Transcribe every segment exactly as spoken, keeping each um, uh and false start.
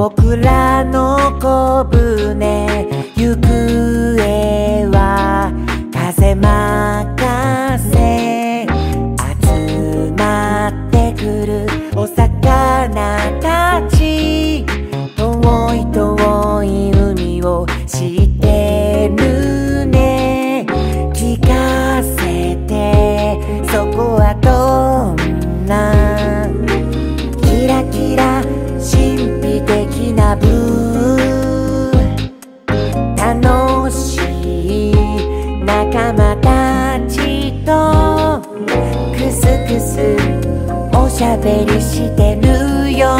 僕らの小舟行方は風任せ。集まってくるお魚たち、遠い遠い海を知ってるね。聞かせて、そこはどんなキラキラ神秘的なブルー。楽しい仲間たちとクスクスおしゃべりしてるよ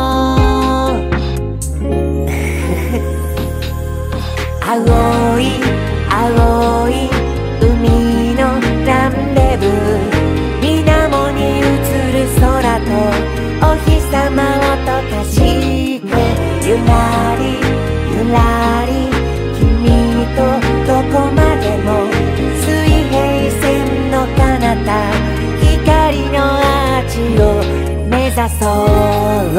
青い青い海のランデブー。水面に映る空とお日様を溶かしてゆらりゆらり君とどこまでも水平線の彼方、光のアーチを目指そう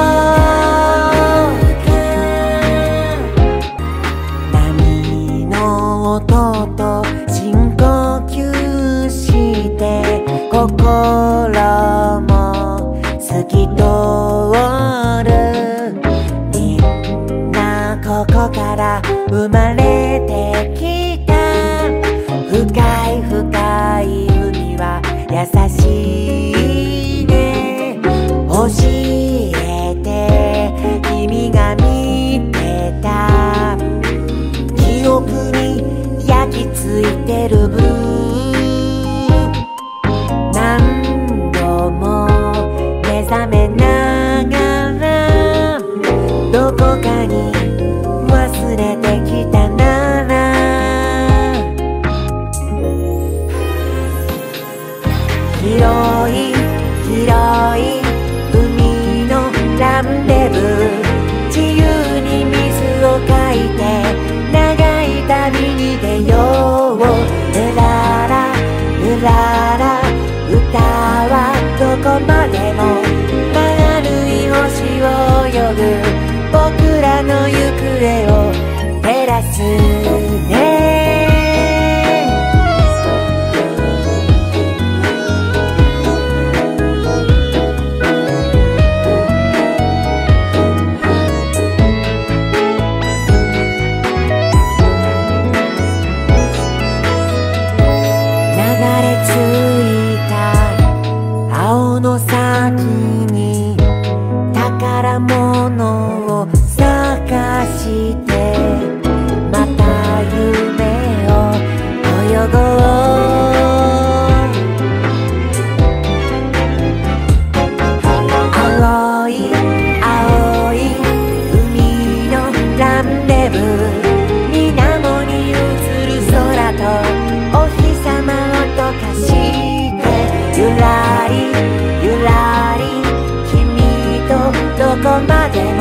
波の音と深呼吸して心も透き通る。みんなここから生まれてきた。深い深い海は優しいね。教えて君が見てた記憶に焼き付いてるブルー。何度も目覚めながらどこかに忘れてきたなら、広い広い海のランデブー。自由に水をかいて長い旅に出よう。ルララルララ歌はどこまでも丸い星を泳ぐ。僕らの行方を照らすね。青の先に宝物を探してまた夢を泳ごう。青い青い海のランデブー。水面に映る空とお日様を溶かしてゆらりゆらり君とどこまで